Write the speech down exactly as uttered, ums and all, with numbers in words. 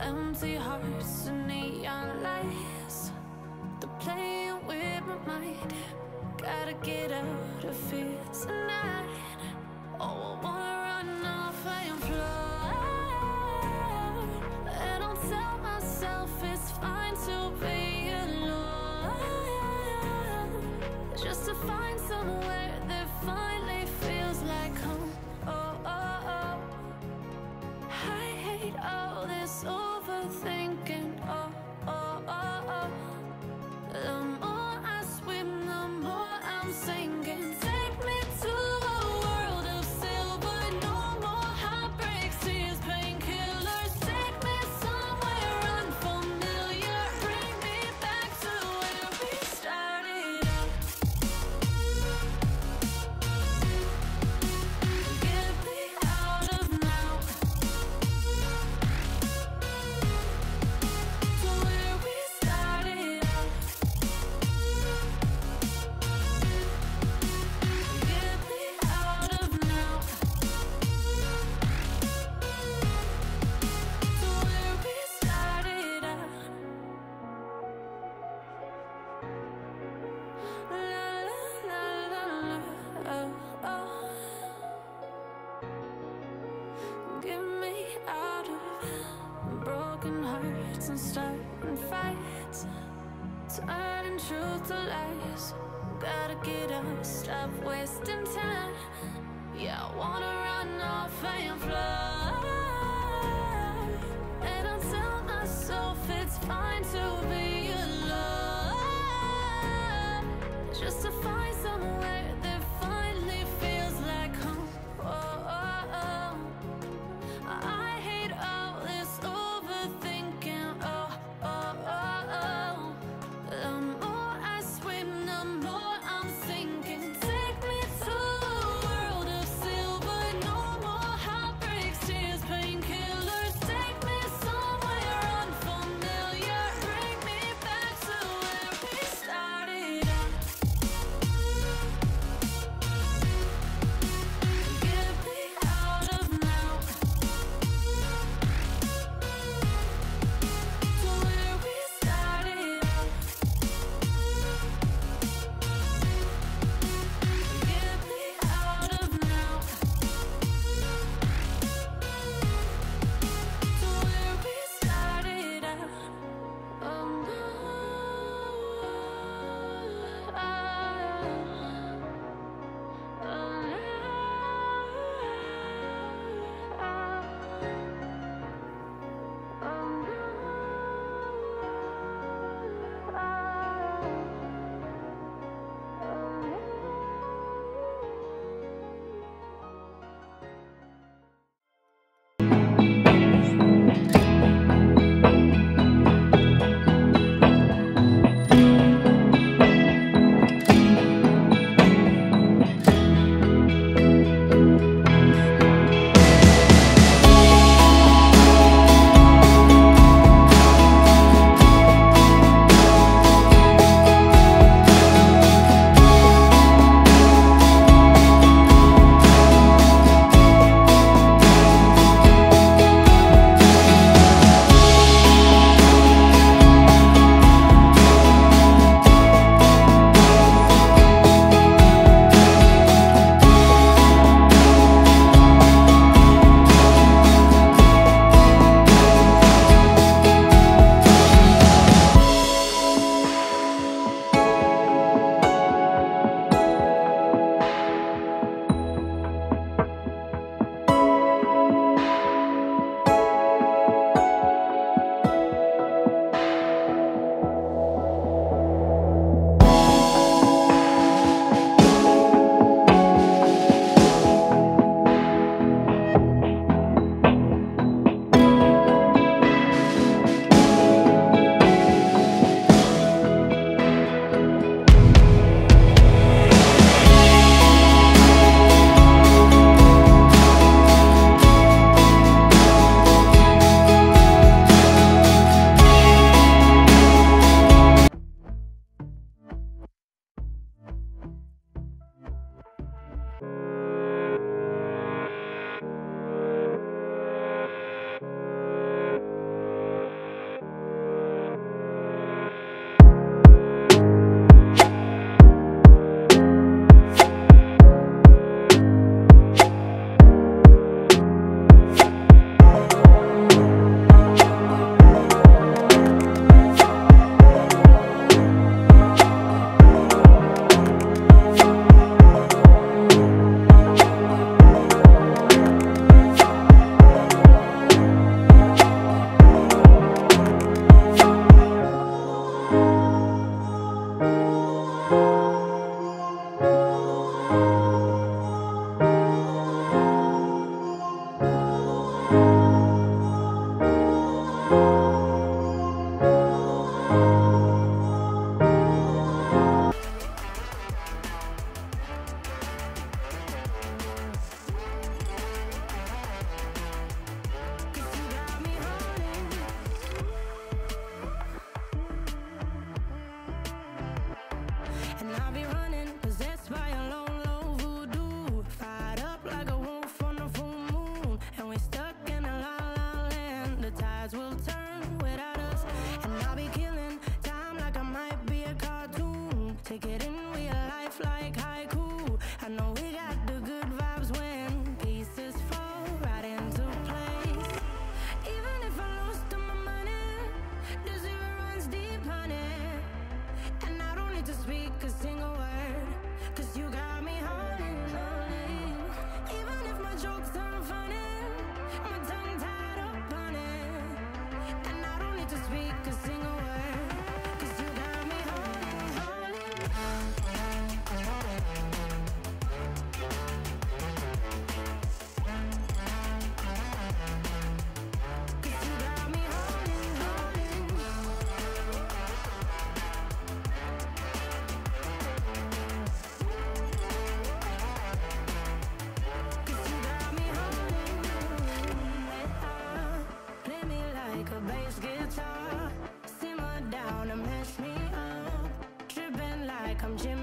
empty hearts and neon lights. They're playing with my mind. Gotta get out of here tonight. Oh, I wanna run off and fly. And I'll tell myself it's fine to be alone, just to find somewhere that finally feels like home. Oh, oh, oh. I hate all this overthinking. Oh, oh, oh, oh. The more I swim, the more I'm sinking. Take me to a world of silver. No more heartbreaks, tears, painkillers. Take me somewhere unfamiliar. Bring me back to where we started out. Get me out of now. To where we started out. Get me out of now. To where we started out. La la la la la. Oh, oh. Get me out of broken hearts and starting fights, turning truth to lies. Gotta get up, stop wasting time. Yeah, I wanna run off and fly. And I'll tell myself it's fine to be alone, just to find somewhere that finally feels like home. Oh, oh, oh. I hate all this overthinking. Oh, oh, oh, oh. The more I swim, the more I'm sinking. Take me to a world of silver. No more heartbreaks, tears, to speak a single word, 'cause you got me holding, holding. Even if my jokes aren't funny, my tongue tied up on it. And I don't need to speak a single word, 'cause you got me holding, holding. 'Cause you got me holding, holding. 'Cause you got me holding, holding. Play me like a bass guitar, simmer down and mess me up, tripping like I'm Jim.